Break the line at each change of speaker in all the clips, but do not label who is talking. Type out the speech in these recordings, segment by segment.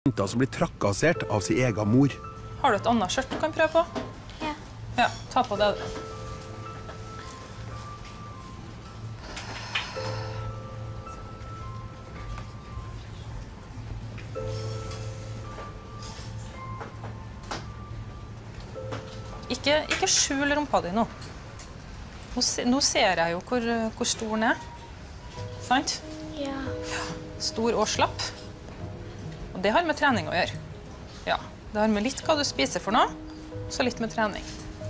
Jenter som blir trakassert av sin egen mor.
Har du et annet skjørt du kan prøve på?
Ja.
Ja, ta på det. Ikke skjul rumpa di nå. Nå ser jeg jo hvor stor den er. Sant?
Ja.
Stor og slapp. Og det har med trening å gjøre. Ja, det har med litt hva du spiser for noe, så litt med trening.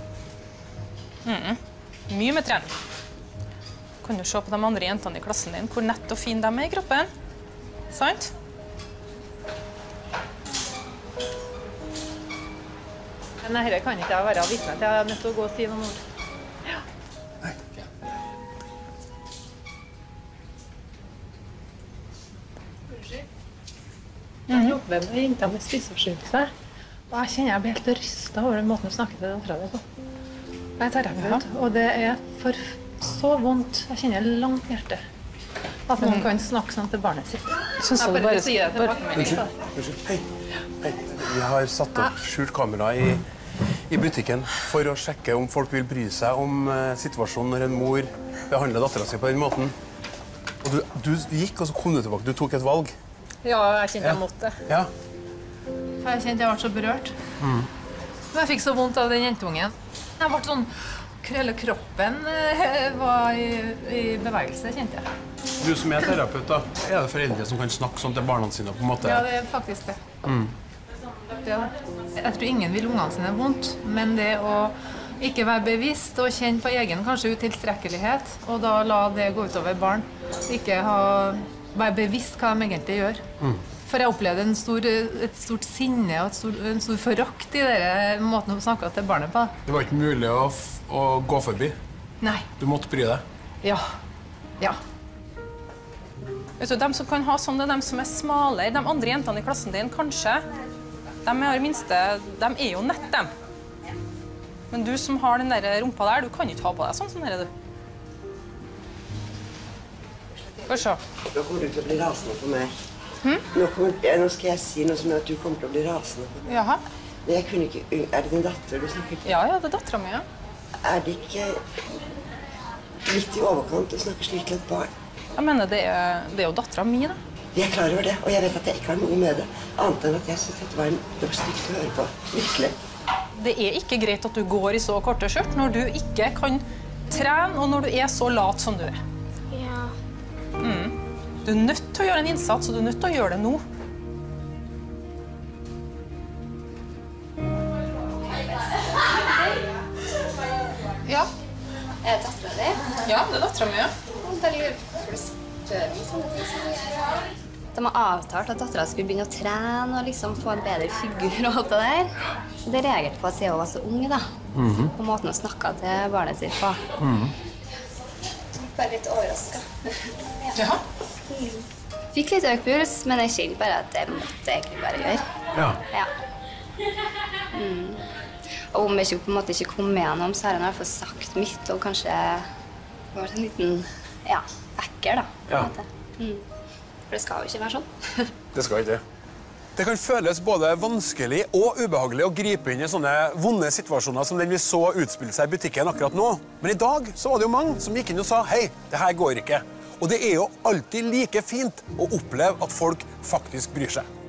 Mye med trening. Kan du se på de andre jentene i klassen din, hvor nett og fin de er i kroppen. Sant?
Nei, dette kan ikke jeg være vitne til. Jeg er nødt til å gå og si noen ord. Ja.
Nei.
Jeg jobber med jenter med spiseforstyrrelse, og jeg kjenner jeg blir helt rystet over den måten du snakker til datteren din på. Jeg er terapeut, og det er så vondt. Jeg kjenner langt i hjertet at noen kan snakke sånn til barnet sitt. Jeg bare sier det tilbake.
Unnskyld. Hei. Vi har satt opp skjult kamera i butikken for å sjekke om folk vil bry seg om situasjonen når en mor behandler datteren sin på den måten. Og du gikk, og så kom du tilbake. Du tok et valg.
Ja, jeg kjente jeg måtte.
Ja.
For jeg kjente jeg ble så berørt. Men jeg fikk så vondt av den jentungen. Jeg ble sånn, hele kroppen var i bevegelse, kjente jeg.
Du som er terapeut, da, er det foreldre som kan snakke sånn til barna sine på en måte?
Ja, det er faktisk det. Ja. Jeg tror ingen vil ungene sine vondt, men det å ikke være bevisst og kjenne på egen kanskje utilstrekkelighet, og da la det gå utover barn, ikke være bevisst hva de egentlig gjør. For jeg opplevde et stort sinne og en stor forakt i denne måten å snakke til barnet på.
Det var ikke mulig å gå forbi?
Nei.
Du måtte bry deg?
Ja. Ja.
Vet du, de som kan ha sånn, det er de som er smalere. De andre jentene i klassen din, kanskje. De er jo nett, dem. Men du som har den der rumpa der, du kan ikke ha på deg sånn her, du. Få se.
Nå kommer du til å bli rasende på meg. Nå skal jeg si noe som gjør at du kommer til å bli rasende på meg.
Jaha.
Men jeg kunne ikke... Er det din datter du snakker til?
Ja, det er datteren min, ja.
Er det ikke litt i overkant å snakke slik til et barn?
Jeg mener, det er jo datteren min, da.
Jeg er klar over det, og jeg vet at jeg ikke har noe med det. Annet enn at jeg synes dette var noe stygt å høre på. Virkelig.
Det er ikke greit at du går i så korte skjørt når du ikke kan trene, og når du er så lat som du er.
Ja.
Du er nødt til å gjøre en innsats, og du er nødt til å gjøre det nå. Ja.
Er det datteren din?
Ja, det er datteren min, ja.
Jeg lurer på hvorfor du spør om sånne ting som du gjør. De har avtalt at datteren skulle begynne å trene og liksom få en bedre figur og alt det der. Det reagerte på at siden hun var så ung, da. På måten å snakke til barnet sitt på. Bare litt overrasket.
Jaha.
Fikk litt økt puls, men jeg kjente bare at det måtte egentlig bare gjøre.
Ja.
Ja. Og om jeg på en måte ikke kom med gjennom, så har han i hvert fall sagt mitt, og kanskje vært en liten, vekker, da. På en måte. For det skal jo ikke være sånn.
Det skal ikke. Det kan føles både vanskelig og ubehagelig å gripe inn i sånne vonde situasjoner som den vi så utspille seg i butikken akkurat nå. Men i dag så var det jo mange som gikk inn og sa, hei, det her går ikke. Og det er jo alltid like fint å oppleve at folk faktisk bryr seg.